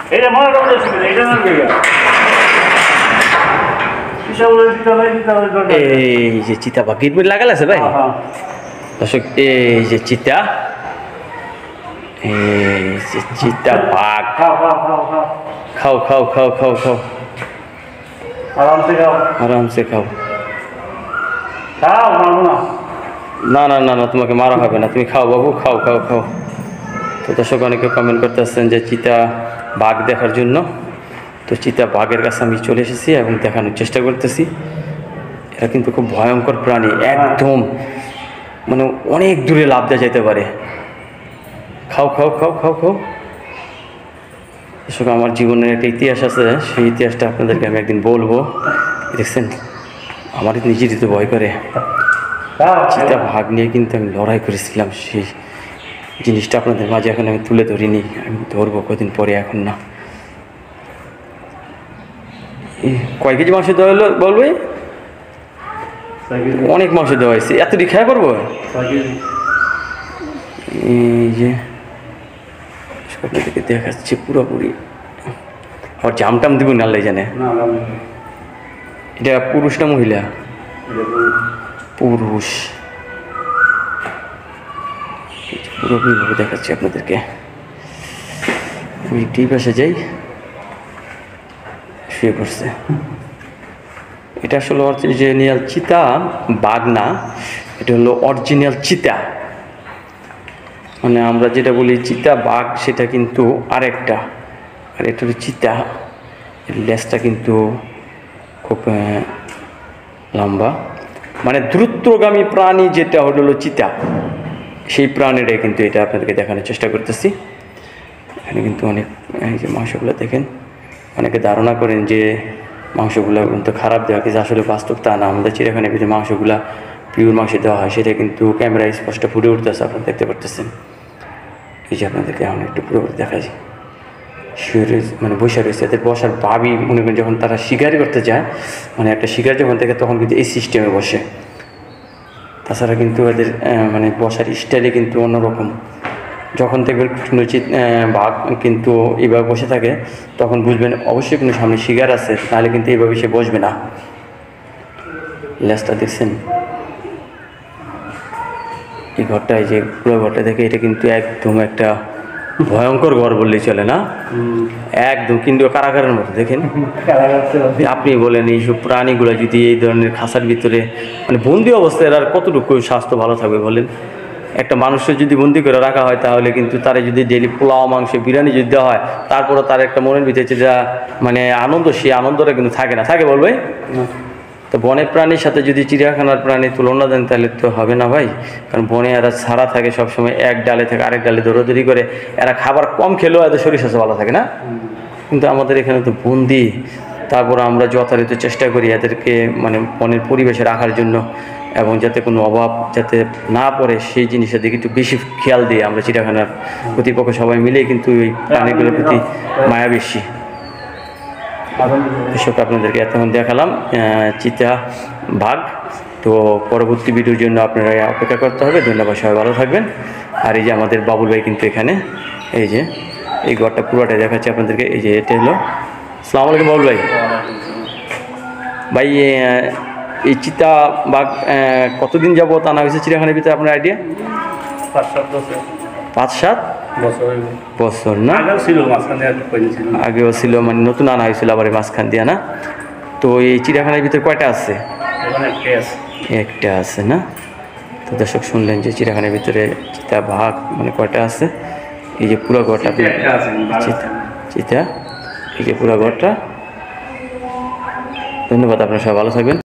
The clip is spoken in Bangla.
এটা মনে রাখতে শিখে এটা না গিয়া এই যে চিতা বাঘ গিট লাগাল আছে ভাই দর্শক, এই যে চিতা, এই যে চিতা বাঘ। খাও খাও খাও খাও খাও, আরামসে খাও আরামসে খাও। খাও মারবো না। না না না না, তোমাকে মারা হবে না, তুমি খাও বাবু, খাও খাও খাও। তো দর্শক অনেকে কমেন্ট করতে আসছেন যে চিতা বাঘ দেখার জন্য। তো চিতা বাঘের কাছে আমি চলে এসেছি এবং দেখানোর চেষ্টা করতেছি। এরা কিন্তু খুব ভয়ঙ্কর প্রাণী, একদম মানে অনেক দূরে লাফ দিয়ে যেতে পারে। খাও খাও খাও খাও খাও। দর্শক আমার জীবনের একটা ইতিহাস আছে, সেই ইতিহাসটা আপনাদেরকে আমি একদিন বলবো। দেখছেন আমার নিজেরই তো ভয় করে। চিতা ভাগ নিয়ে কিন্তু আমি লড়াই করেছিলাম, সেই জিনিসটা আপনাদের মাঝে এখন আমি তুলে ধরিনি, আমি ধরবো কদিন পরে, এখন না। কয় কেজি মাংস দেওয়া হলো বলবে? অনেক মাংস দেওয়া হয়েছে, এতটি খেয়া করবো। এই যে আপনাদেরকে দেখাচ্ছে পুরোপুরি। আবার জাম টাম দিব না, আল্লাহ জানে। এটা পুরুষ না মহিলা? পুরুষ। পুরোপুরিভাবে দেখাচ্ছি আপনাদেরকে। আমি এই পাশে যাই, শুয়ে পড়ছে। এটা আসলে অরিজিনাল চিতা বাঘ না, এটা হলো অরিজিনাল চিতা। মানে আমরা যেটা বলি চিতা বাঘ, সেটা কিন্তু আরেকটা। আর এটা হলো চিতা, লেজটা কিন্তু খুব লম্বা। মানে দ্রুতগামী প্রাণী যেটা হলো চিতা, সেই প্রাণীটাই কিন্তু এটা আপনাদেরকে দেখানোর চেষ্টা করতেছি। এখানে কিন্তু অনেক, এই যে মাংসগুলো দেখেন, অনেকে ধারণা করেন যে মাংসগুলো কিন্তু খারাপ দেওয়া, কিন্তু আসলে বাস্তব তা না। আমাদের চিড়িয়াখানার ভিতরে মাংসগুলা পিওর মাংস দেওয়া হয়, সেটা কিন্তু ক্যামেরায় স্পষ্ট ফুটে উঠতেছে, আপনারা দেখতে পারতেছেন। এই যে আপনাদেরকে এখন একটু পুরোপুরি দেখা যায়, শুয়ে রয়েছে, মানে বসে রয়েছে। এদের বসার ভাবি মনে করেন যখন তারা শিকারি করতে যায়, মানে একটা শিকার যখন দেখে তখন কিন্তু এই সিস্টেমে বসে। তাছাড়া কিন্তু এদের মানে বসার স্টাইলে কিন্তু অন্যরকম। যখন দেখবেন কোনো বাঘ কিন্তু এইভাবে বসে থাকে, তখন বুঝবেন অবশ্যই কোনো সামনে শিকার আছে, তাহলে কিন্তু এইভাবে সে বসবে না। লেজটা দেখছেন, এই ঘরটা, এই যে পুরো ঘরটা দেখে, এটা কিন্তু একদম একটা ভয়ঙ্কর ঘর বললেই চলে না, একদম কিন্তু কারাগারের মতো। দেখেন আপনি বলেন, এইসব প্রাণীগুলো যদি এই ধরনের খাঁচার ভিতরে মানে বন্দি অবস্থায়, আর কতটুকু স্বাস্থ্য ভালো থাকবে বলেন? একটা মানুষের যদি বন্দি করে রাখা হয়, তাহলে কিন্তু তারা যদি ডেলি পোলাও মাংস বিরিয়ানি যদি দেওয়া হয়, তারপরে তার একটা মনের ভিতরে যা মানে আনন্দ, সেই আনন্দটা কিন্তু থাকে না, থাকে বলবে? তো বনের প্রাণীর সাথে যদি চিড়িয়াখানার প্রাণী তুলনা দেন, তাহলে তো হবে না ভাই। কারণ বনে এরা ছাড়া থাকে সবসময়, এক ডালে থেকে আরেক ডালে দৌড়াদৌড়ি করে, এরা খাবার কম খেলেও এদের শরীর স্বাস্থ্য ভালো থাকে না। কিন্তু আমাদের এখানে তো বন্দি, তারপর আমরা যথাযথ চেষ্টা করি এদেরকে মানে বনের পরিবেশে রাখার জন্য, এবং যাতে কোনো অভাব যাতে না পড়ে সেই জিনিসের দিকে একটু বেশি খেয়াল দিই আমরা। চিড়িয়াখানার কর্তৃপক্ষ সবাই মিলেই কিন্তু এই প্রাণীগুলোর প্রতি মায়া বেশি। এসব আপনাদেরকে এতক্ষণ দেখালাম চিতা বাঘ। তো পরবর্তী ভিডিওর জন্য আপনারা অপেক্ষা করতে হবে। ধন্যবাদ, সবাই ভালো থাকবেন। আর এই যে আমাদের বাবুল ভাই কিন্তু এখানে, এই যে এই ঘরটা পুরোটাই দেখাচ্ছি আপনাদেরকে। এই যে এটা হলো, আসসালামু আলাইকুম বাবুল ভাই। ভাই এই চিতা বাঘ কতদিন যাবত আনা হয়েছে চিড়িয়াখানার ভিতরে, আপনার আইডিয়া? 5-7 বছর না? আগেও ছিল, মানে নতুন আনা হয়েছিল আবার মাঝখান দিয়ে না? তো এই চিড়িয়াখানার ভিতরে কয়টা আছে? একটা আছে না? তো দর্শক শুনলেন যে চিড়িয়াখানার ভিতরে চিতা বাঘ মানে কয়টা আছে। এই যে পুরো ঘরটা চিতা, এই যে পুরো ঘরটা। ধন্যবাদ, আপনারা সবাই ভালো থাকবেন।